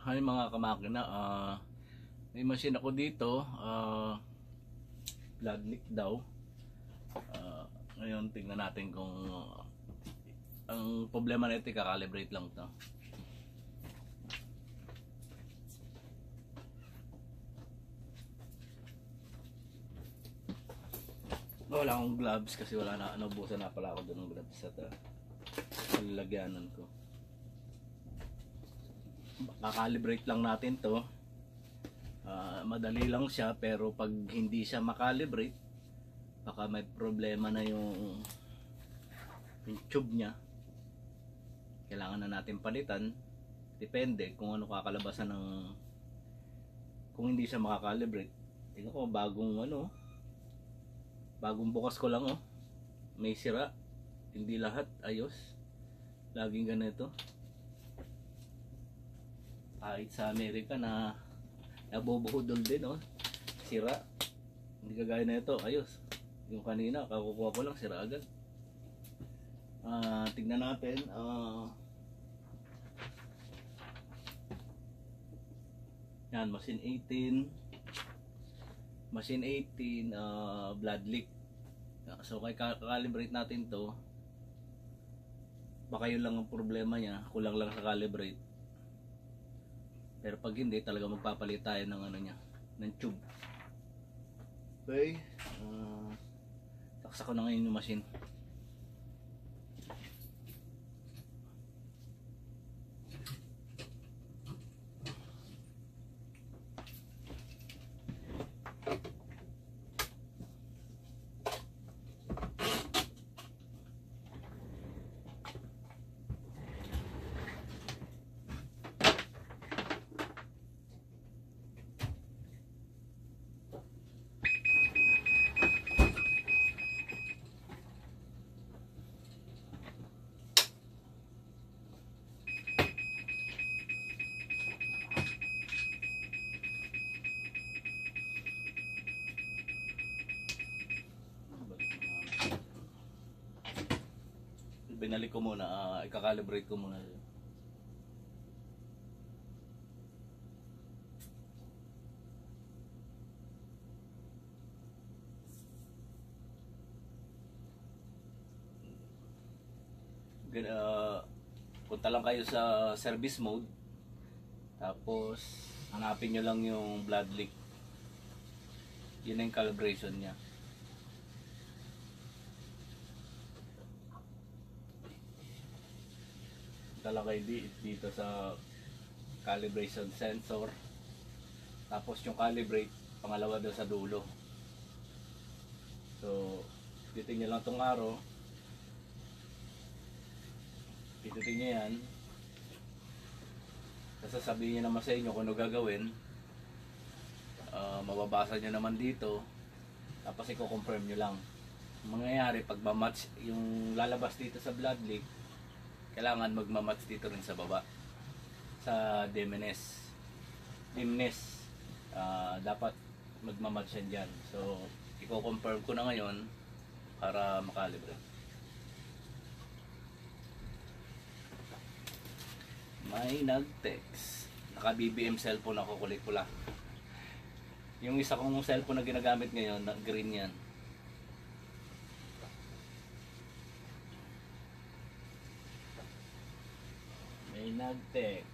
Hi mga kamakina, may machine ako dito, blood leak daw. Ngayon tingnan natin kung ang problema nito, kakalibrate lang to. Wala akong gloves kasi wala na, naubusan na pala ako doon ng gloves sa lalagyanan ko. Kakalibrate lang natin to. Madali lang siya, pero pag hindi siya makalibrate, baka may problema na yung tube nya. Kailangan na natin palitan. Depende kung ano kakalabasan ng, kung hindi siya makakalibrate. Tingnan ko, bagong bukas ko lang, oh. May sira, hindi lahat ayos. Laging ganito. Kahit sa Amerika na nabubuhodol din, oh. Sira. Hindi kagaya na ito, ayos. Yung kanina, kakukuha ko lang, sira agad. Tignan natin. Yan, machine 18. Machine 18, blood leak. So, kaya-calibrate natin to. Baka yun lang ang problema niya, kulang lang sa calibrate. Pero pag hindi, talaga magpapalit tayo ng ano niya, ng tube. Okay, taksa ko na ngayon yung machine. Binalik ko muna, i-calibrate ko muna. Punta lang kayo sa service mode, tapos hanapin nyo lang yung blood leak. Yun ang calibration nya. Talagay dito sa calibration sensor, tapos yung calibrate pangalawa doon sa dulo. So titingnan lang tong arrow, itutin nyo yan, sasabihin nyo naman sa inyo kung ano gagawin. Mababasa nyo naman dito, tapos i-confirm nyo lang. Mangyayari pag ma-match yung lalabas dito sa blood leak, kailangan magmamatch dito rin sa baba sa dimness. Dapat magmamatch yan dyan. So i-confirm ko na ngayon para makalibre. May nag-text, naka BBM cellphone ako, kulay pula. Yung isa kong cellphone na ginagamit ngayon, green yan. May nag-text.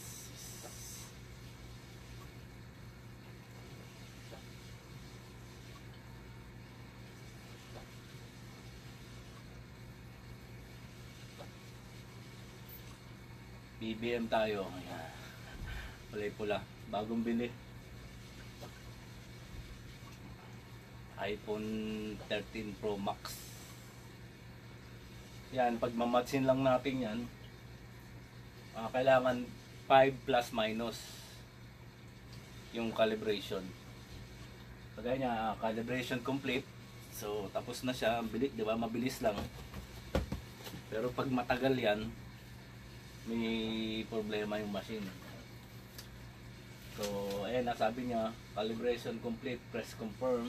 BBM tayo. Ayan. Kulay pula. Bagong bili. iPhone 13 Pro Max. Yan, pag mamatsin lang natin yan, kailangan 5 plus minus yung calibration. Kagaya niya, calibration complete. So tapos na siya, bilis, di ba? Mabilis lang. Pero pag matagal yan, may problema yung machine. So ayan, nasabi niya, calibration complete, press confirm.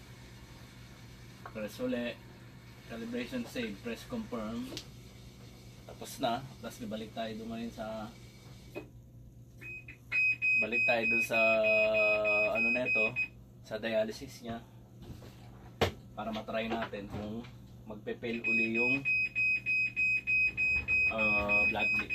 Press uli, calibration save, press confirm. Tapos na, tapos ibalik tayo doon ngayon sa balik tayo dun sa ano neto, sa dialysis niya para matry natin kung magpe-fail uli yung blood leak.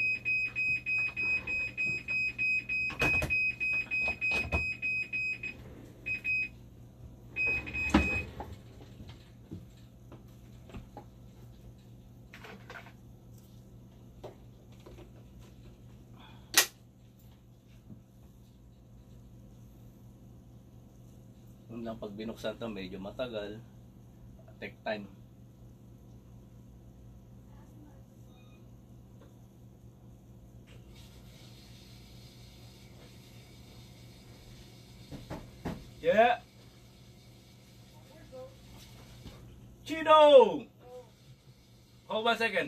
Yun lang, pag binuksan to medyo matagal, take time. Yeah. Chino! Hold 1 second.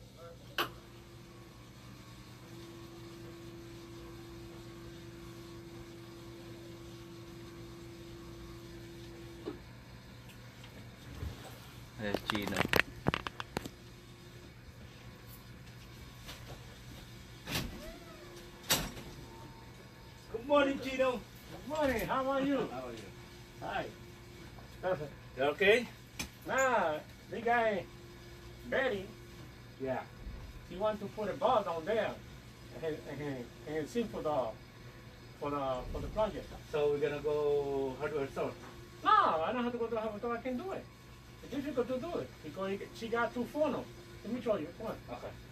Chino. Good morning, Chino. Good morning, how are you? How are you? Hi. You okay? Now, the guy, Betty, Yeah. he want to put a ball down there and sing for the project. So we're gonna go hardware store. No, I don't have to go to the hospital, I can do it. It's difficult to do it because she got two funnels. Let me show you, come on. Okay.